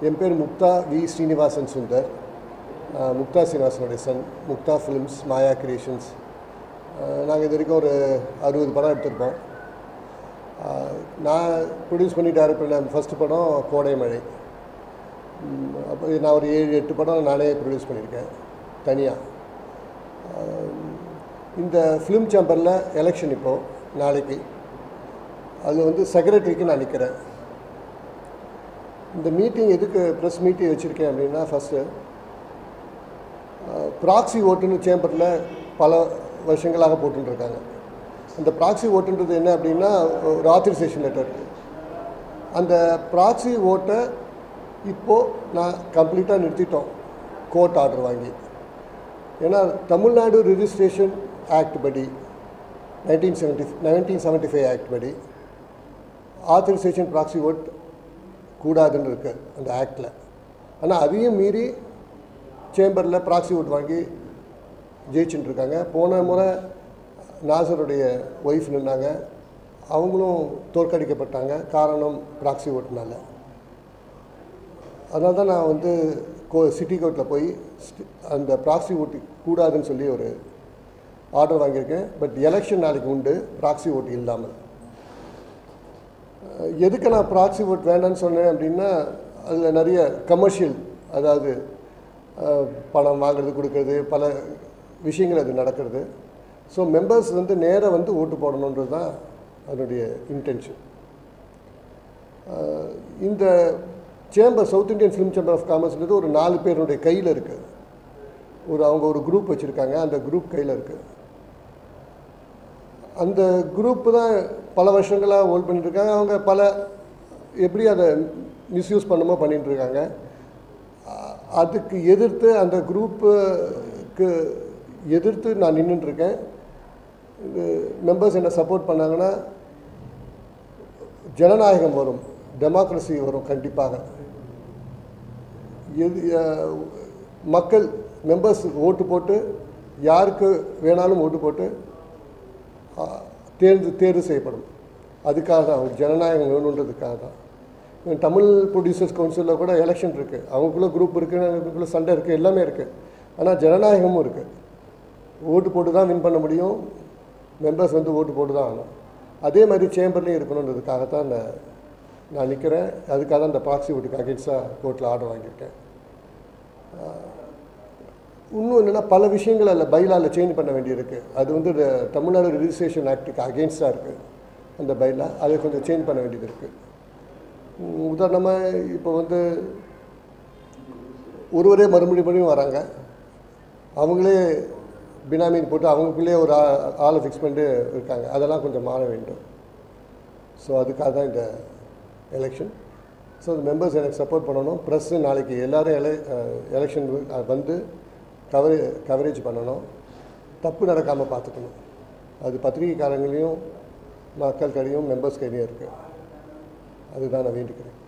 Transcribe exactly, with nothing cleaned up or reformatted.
என் பேர் முக்தா வி ஸ்ரீனிவாசன் சுந்தர். முக்தா ஸ்ரீனிவாசனுடைய son. Muktha films, Maya creations. நாங்கள் இது வரைக்கும் ஒரு அறுபது படம் எடுத்திருப்போம். நான் ப்ரொடியூஸ் பண்ணி டைரக்ட் பண்ண ஃபஸ்ட்டு படம் கோடை மழை. அப்போ நான் ஒரு ஏழு எட்டு படம் நானே ப்ரொடியூஸ் பண்ணியிருக்கேன் தனியாக. இந்த ஃபிலிம் சேம்பரில் எலெக்ஷன் இப்போது நாளைக்கு. அதில் வந்து செக்ரட்டரிக்கு நான் நிற்கிறேன். இந்த மீட்டிங் எதுக்கு ப்ரெஸ் மீட்டிங் வச்சுருக்கேன் அப்படின்னா, ஃபஸ்ட்டு ப்ராக்ஸி ஓட்டுன்னு சேம்பரில் பல வருஷங்களாக போட்டுருக்காங்க. அந்த ப்ராக்ஸி ஓட்டுன்றது என்ன அப்படின்னா, ஒரு ஆத்தரைசேஷன் லெட்டர். அந்த ப்ராக்ஸி ஓட்டை இப்போது நான் கம்ப்ளீட்டாக நிறுத்திட்டோம், கோர்ட் ஆர்டர் வாங்கி. ஏன்னா தமிழ்நாடு ரிஜிஸ்ட்ரேஷன் ஆக்ட் படி, nineteen seventy nineteen seventy five act படி ஆத்தரைசேஷன் ப்ராக்ஸி ஓட் கூடாதுன்னு இருக்குது அந்த ஆக்டில். ஆனால் அதையும் மீறி சேம்பரில் ப்ராக்ஸி ஓட் வாங்கி ஜெயிச்சுட்டு இருக்காங்க. போன முறை நாசருடைய ஒய்ஃப் நின்னாங்க, அவங்களும் தோற்கடிக்கப்பட்டாங்க. காரணம் ப்ராக்ஸி ஓட்டுனால. அதனால தான் நான் வந்து கோ சிட்டி கோர்ட்டில் போய் அந்த ப்ராக்ஸி ஓட்டு கூடாதுன்னு சொல்லி ஒரு ஆர்டர் வாங்கியிருக்கேன். பட் எலெக்ஷன் நாளைக்கு உண்டு, ப்ராக்ஸி ஓட்டு இல்லாமல். எதுக்கு நான் ப்ராக்ஸி ஓட் வேண்டான்னு சொன்னேன் அப்படின்னா, அதில் நிறைய கமர்ஷியல், அதாவது பணம் வாங்குறது கொடுக்கறது, பல விஷயங்கள் அது நடக்கிறது. ஸோ மெம்பர்ஸ் வந்து நேராக வந்து ஓட்டு போடணுன்றது தான் அதனுடைய இன்டென்ஷன். இந்த chamber, South Indian film chamber of காமர்ஸ்ன்றது ஒரு நாலு பேருடைய கையில் இருக்குது. ஒரு அவங்க ஒரு குரூப் வச்சுருக்காங்க, அந்த குரூப் கையில் இருக்குது. அந்த குரூப்பு தான் பல வருஷங்களாக ஹோல்ட் பண்ணிட்டுருக்காங்க. அவங்க பல எப்படி அதை மிஸ்யூஸ் பண்ணுமோ பண்ணிகிட்ருக்காங்க. அதுக்கு எதிர்த்து, அந்த குரூப்புக்கு எதிர்த்து நான் நின்றுட்டுருக்கேன். இது மெம்பர்ஸ் என்ன சப்போர்ட் பண்ணாங்கன்னா ஜனநாயகம் வரும், டெமோக்ரஸி வரும். கண்டிப்பாக எது மக்கள் மெம்பர்ஸ் ஓட்டு போட்டு யாருக்கு வேணாலும் ஓட்டு போட்டு தேர்ந்து தேர்வு செய்யப்படும். அதுக்காக தான், ஒரு ஜனநாயகம் வேணுன்றதுக்காக தான். தமிழ் ப்ரொடியூசர்ஸ் கவுன்சிலில் கூட எலெக்ஷன் இருக்குது, அவங்களுக்குள்ள குரூப் இருக்குது, அவங்களுக்குள்ள சண்டை இருக்குது, எல்லாமே இருக்குது. ஆனால் ஜனநாயகமும் இருக்குது. ஓட்டு போட்டு தான் வின் பண்ண முடியும், மெம்பர்ஸ் வந்து ஓட்டு போட்டு தான் ஆகணும். அதே மாதிரி சேம்பர்லேயும் இருக்கணுன்றதுக்காகத்தான் நான் நான் நிற்கிறேன். அதுக்காக தான் இந்த ப்ராக்ஸி ஓட்டுக்கு அகேன்ஸ்டாக கோர்ட்டில் ஆர்டர் வாங்கியிருக்கேன். இன்னும் என்னென்னா, பல விஷயங்கள் அதில் பைலாவில் சேஞ்ச் பண்ண வேண்டியிருக்கு. அது வந்து தமிழ்நாடு ரிஜிஸ்ட்ரேஷன் ஆக்டுக்கு அகெயின்ஸ்டாக இருக்குது அந்த பைலா. அதை கொஞ்சம் சேஞ்ச் பண்ண வேண்டியது இருக்குது. உதாரணமாக இப்போ வந்து ஒருவரே மறுபடியும் மறுபடியும் வராங்க, அவங்களே பினாமின் போட்டு அவங்களுக்குள்ளே ஒரு ஆளை ஃபிக்ஸ் பண்ணிட்டு இருக்காங்க. அதெல்லாம் கொஞ்சம் மாற வேண்டும். ஸோ அதுக்காக தான் இந்த எலெக்ஷன். ஸோ அந்த மெம்பர்ஸ் எனக்கு சப்போர்ட் பண்ணணும். ப்ரெஸ்ஸு நாளைக்கு எல்லோரும் எலை எலெக்ஷன் வந்து கவரே கவரேஜ் பண்ணணும். தப்பு நடக்காமல் பார்த்துக்கணும். அது பத்திரிகைக்காரங்களையும் மக்கள் கையிலையும் மெம்பர்ஸ் கையிலையும் இருக்குது. அதுதான் நான் வேண்டிக்கிறேன்.